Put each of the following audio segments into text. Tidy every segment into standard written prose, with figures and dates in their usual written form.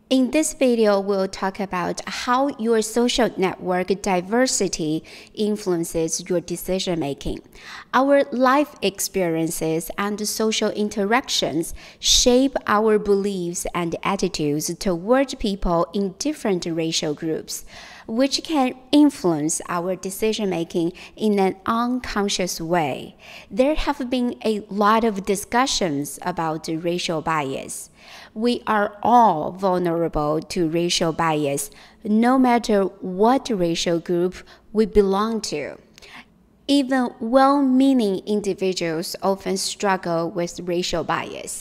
In this video, we'll talk about how your social network diversity influences your decision-making. Our life experiences and social interactions shape our beliefs and attitudes toward people in different racial groups, which can influence our decision-making in an unconscious way. There have been a lot of discussions about racial bias. We are all vulnerable to racial bias, no matter what racial group we belong to. Even well-meaning individuals often struggle with racial bias.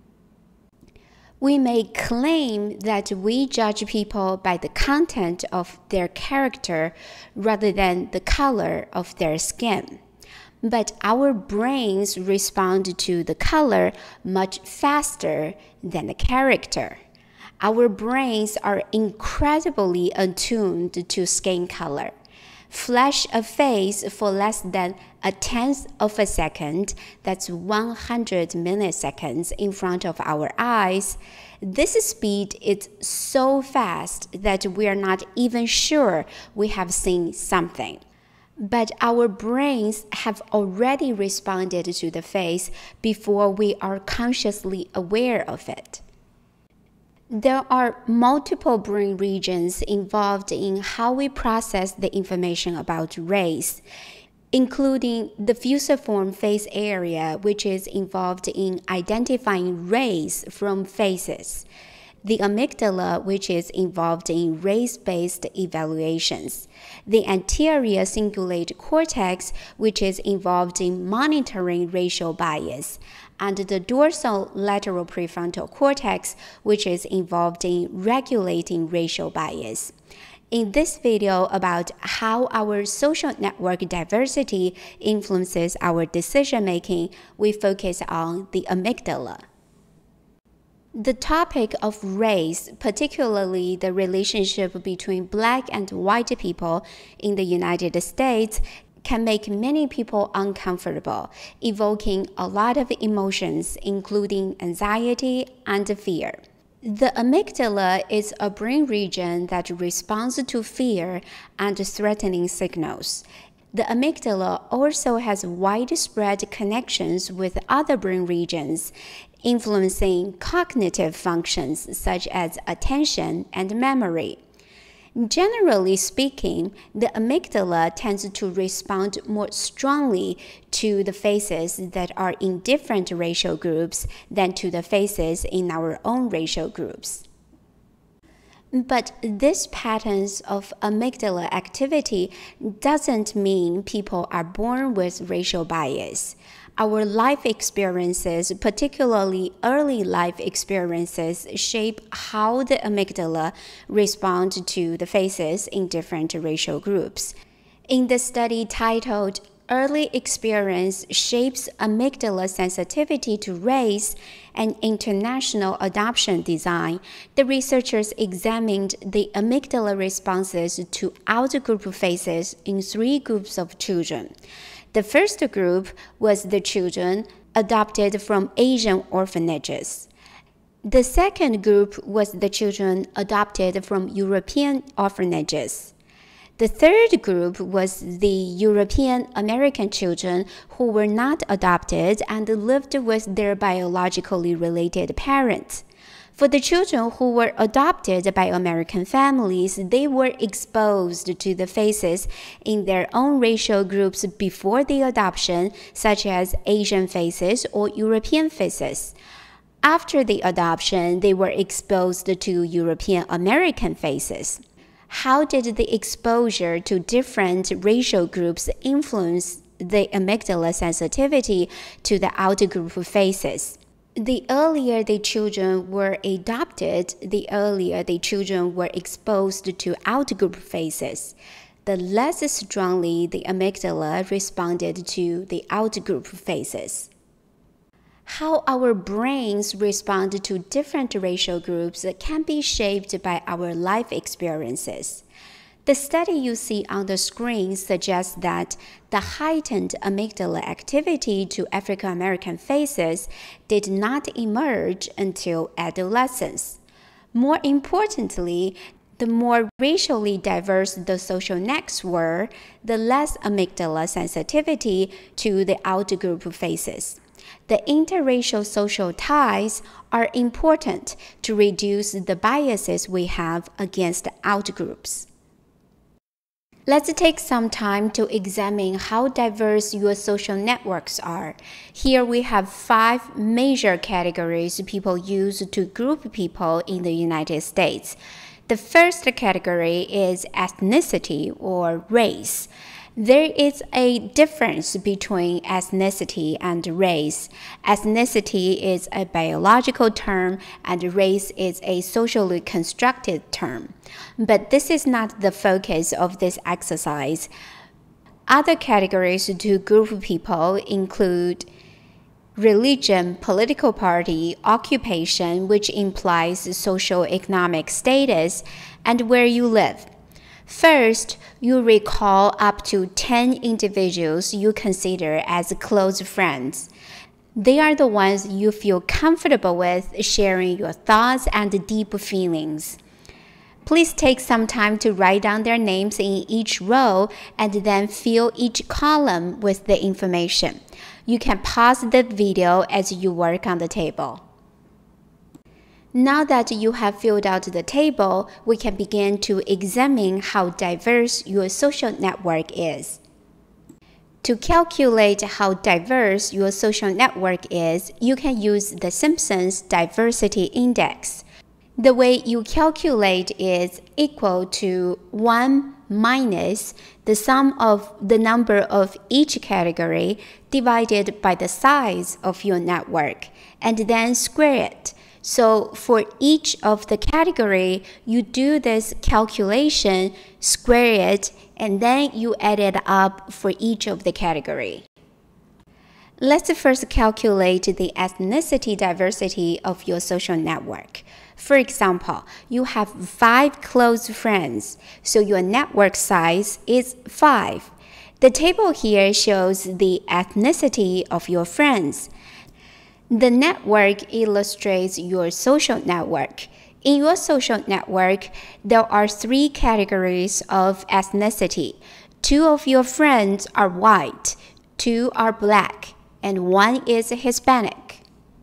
We may claim that we judge people by the content of their character rather than the color of their skin. But our brains respond to the color much faster than the character. Our brains are incredibly attuned to skin color. Flash a face for less than a tenth of a second, that's 100 milliseconds in front of our eyes. This speed is so fast that we are not even sure we have seen something. But our brains have already responded to the face before we are consciously aware of it. There are multiple brain regions involved in how we process the information about race, including the fusiform face area, which is involved in identifying race from faces, the amygdala, which is involved in race-based evaluations, the anterior cingulate cortex, which is involved in monitoring racial bias, and the dorsal lateral prefrontal cortex, which is involved in regulating racial bias. In this video about how our social network diversity influences our decision-making, we focus on the amygdala. The topic of race, particularly the relationship between Black and white people in the United States, can make many people uncomfortable, evoking a lot of emotions, including anxiety and fear. The amygdala is a brain region that responds to fear and threatening signals. The amygdala also has widespread connections with other brain regions, influencing cognitive functions such as attention and memory. Generally speaking, the amygdala tends to respond more strongly to the faces that are in different racial groups than to the faces in our own racial groups. But these patterns of amygdala activity doesn't mean people are born with racial bias. Our life experiences, particularly early life experiences, shape how the amygdala responds to the faces in different racial groups. In the study titled Early Experience Shapes Amygdala Sensitivity to Race and International Adoption Design, the researchers examined the amygdala responses to outgroup faces in 3 groups of children. The first group was the children adopted from Asian orphanages. The second group was the children adopted from European orphanages. The third group was the European American children who were not adopted and lived with their biologically related parents. For the children who were adopted by American families, they were exposed to the faces in their own racial groups before the adoption, such as Asian faces or European faces. After the adoption, they were exposed to European American faces. How did the exposure to different racial groups influence the amygdala sensitivity to the outgroup faces? The earlier the children were adopted, the earlier the children were exposed to outgroup faces, the less strongly the amygdala responded to the outgroup faces. How our brains respond to different racial groups can be shaped by our life experiences. The study you see on the screen suggests that the heightened amygdala activity to African American faces did not emerge until adolescence. More importantly, the more racially diverse the social nets were, the less amygdala sensitivity to the outgroup faces. The interracial social ties are important to reduce the biases we have against outgroups. Let's take some time to examine how diverse your social networks are. Here we have 5 major categories people use to group people in the United States. The first category is ethnicity or race. There is a difference between ethnicity and race. Ethnicity is a biological term and race is a socially constructed term. But this is not the focus of this exercise. Other categories to group people include religion, political party, occupation, which implies socio-economic status, and where you live. First, you recall up to 10 individuals you consider as close friends. They are the ones you feel comfortable with sharing your thoughts and deep feelings. Please take some time to write down their names in each row and then fill each column with the information. You can pause the video as you work on the table. Now that you have filled out the table, we can begin to examine how diverse your social network is. To calculate how diverse your social network is, you can use the Simpson's diversity index. The way you calculate is equal to 1 minus the sum of the number of each category divided by the size of your network, and then square it. So for each of the category, you do this calculation, square it, and then you add it up for each of the category. Let's first calculate the ethnicity diversity of your social network. For example, you have 5 close friends, so your network size is 5. The table here shows the ethnicity of your friends. The network illustrates your social network. In your social network, there are 3 categories of ethnicity. 2 of your friends are white, 2 are black, and 1 is Hispanic.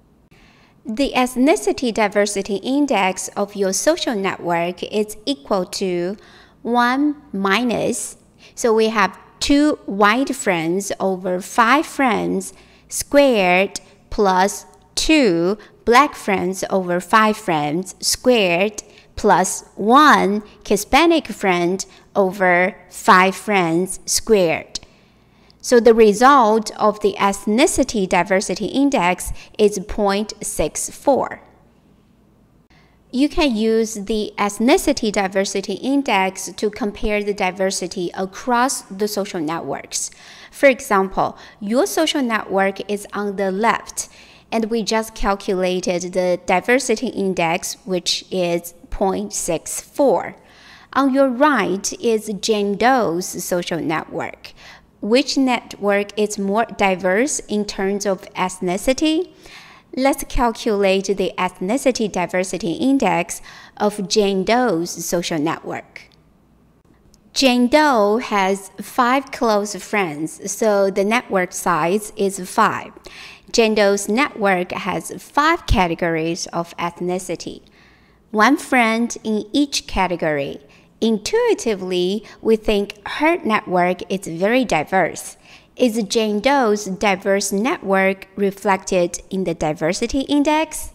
The ethnicity diversity index of your social network is equal to 1 minus, so we have 2 white friends over 5 friends squared plus 2 black friends over 5 friends squared plus 1 Hispanic friend over 5 friends squared. So the result of the ethnicity diversity index is 0.64. You can use the ethnicity diversity index to compare the diversity across the social networks. For example, your social network is on the left, and we just calculated the diversity index, which is 0.64. On your right is Jane Doe's social network. Which network is more diverse in terms of ethnicity? Let's calculate the ethnicity diversity index of Jane Doe's social network. Jane Doe has 5 close friends, so the network size is 5. Jane Doe's network has 5 categories of ethnicity, 1 friend in each category. Intuitively, we think her network is very diverse. Is Jane Doe's diverse network reflected in the diversity index?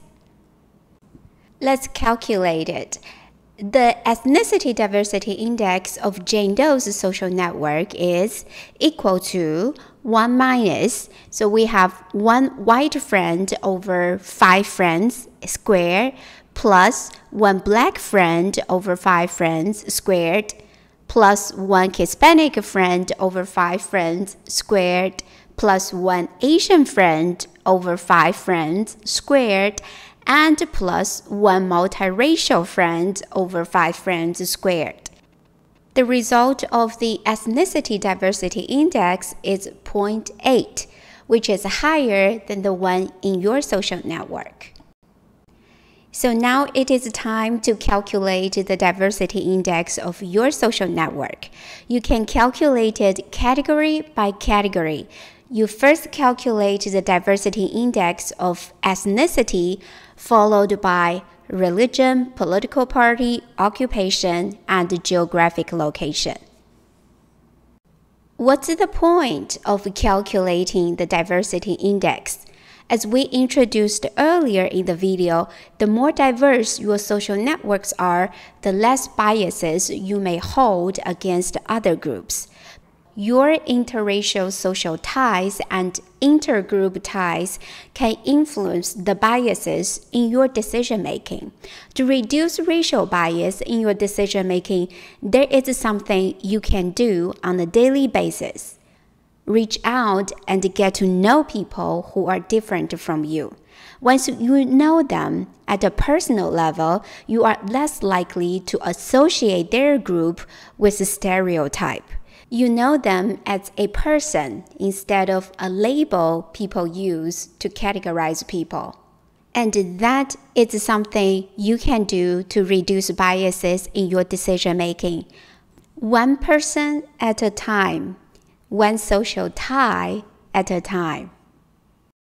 Let's calculate it. The ethnicity diversity index of Jane Doe's social network is equal to 1 minus, so we have 1 white friend over 5 friends squared plus 1 black friend over 5 friends squared plus 1 Hispanic friend over 5 friends squared plus 1 Asian friend over 5 friends squared and plus 1 multiracial friend over 5 friends squared. The result of the ethnicity diversity index is 0.8, which is higher than the one in your social network. So now it is time to calculate the diversity index of your social network. You can calculate it category by category. You first calculate the diversity index of ethnicity, followed by religion, political party, occupation, and geographic location. What's the point of calculating the diversity index? As we introduced earlier in the video, the more diverse your social networks are, the less biases you may hold against other groups. Your interracial social ties and intergroup ties can influence the biases in your decision-making. To reduce racial bias in your decision-making, there is something you can do on a daily basis. Reach out and get to know people who are different from you. Once you know them at a personal level, you are less likely to associate their group with a stereotype. You know them as a person instead of a label people use to categorize people. And that is something you can do to reduce biases in your decision-making. One person at a time. One social tie at a time.